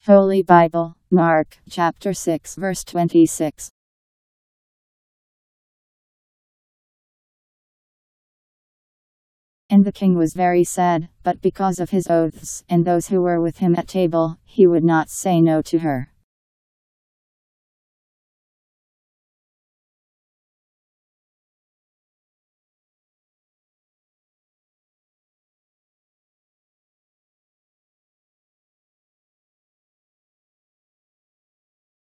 Holy Bible, Mark, chapter 6, verse 26. And the king was very sad, but because of his oaths, and those who were with him at table, he would not say no to her.